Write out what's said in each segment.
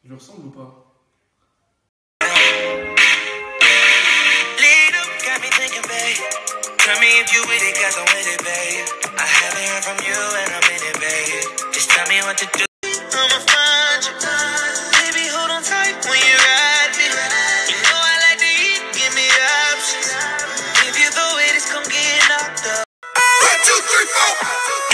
Je ressemble ou pas? Tell me if you with it, 'cause I'm with it, babe. I haven't heard from you and I'm in it, babe. Just tell me what to do. I'ma find you. Baby, hold on tight when you ride me. You know I like to eat, give me options. If you throw it, it's gon' get knocked up. 1, 2, 3, 4.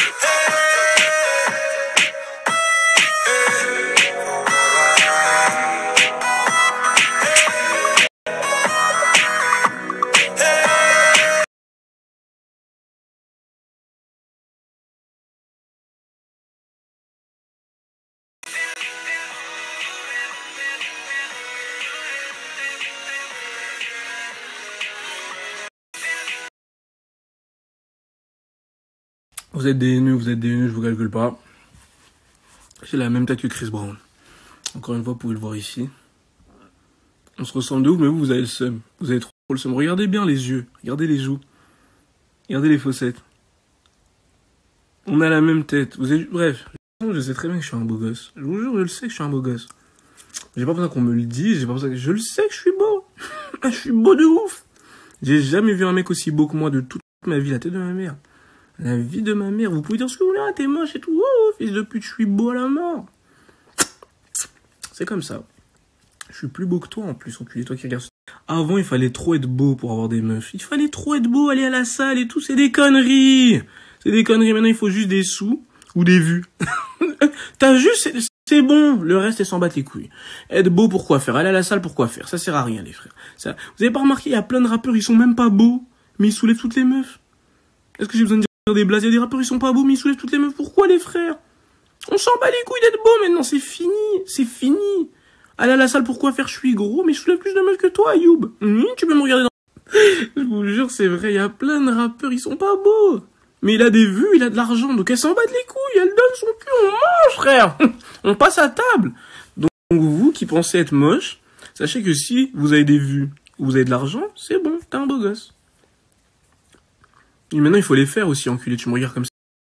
Vous êtes des haineux, je vous calcule pas. J'ai la même tête que Chris Brown. Encore une fois, vous pouvez le voir ici. On se ressemble de ouf, mais vous avez le seum. Vous avez trop le seum. Regardez bien les yeux, regardez les joues. Regardez les fossettes. On a la même tête. Vous avez... Bref, je sais très bien que je suis un beau gosse. Je vous jure, je le sais que je suis un beau gosse. J'ai pas besoin qu'on me le dise, j'ai pas besoin que... Je le sais que je suis beau. Je suis beau de ouf. J'ai jamais vu un mec aussi beau que moi de toute ma vie, la tête de ma mère. La vie de ma mère. Vous pouvez dire ce que vous voulez, ah, t'es moche et tout. Oh, fils de pute, je suis beau à la mort. C'est comme ça. Je suis plus beau que toi en plus, enculé, toi qui regardes. Avant, il fallait trop être beau pour avoir des meufs. Il fallait trop être beau, aller à la salle et tout. C'est des conneries. C'est des conneries. Maintenant, il faut juste des sous ou des vues. T'as juste... C'est bon. Le reste, elle s'en bat les couilles. Être beau, pourquoi faire? Aller à la salle, pourquoi faire? Ça sert à rien, les frères. Ça... Vous avez pas remarqué, il y a plein de rappeurs, ils sont même pas beaux, mais ils soulèvent toutes les meufs. Est-ce que j'ai besoin de dire des blagues? Il y a des rappeurs, ils sont pas beaux, mais ils soulèvent toutes les meufs. Pourquoi, les frères? On s'en bat les couilles d'être beau maintenant, c'est fini. C'est fini. Aller à la salle, pourquoi faire? Je suis gros, mais je soulève plus de meufs que toi, Ayoub. Tu peux me regarder dans... Je vous jure, c'est vrai, il y a plein de rappeurs, ils sont pas beaux. Mais il a des vues, il a de l'argent, donc elle s'en bat les couilles, elle donne son cul, on mange, frère. On passe à table. Donc vous qui pensez être moche, sachez que si vous avez des vues ou vous avez de l'argent, c'est bon, t'es un beau gosse. Et maintenant, il faut les faire aussi, enculé, tu me regardes comme ça.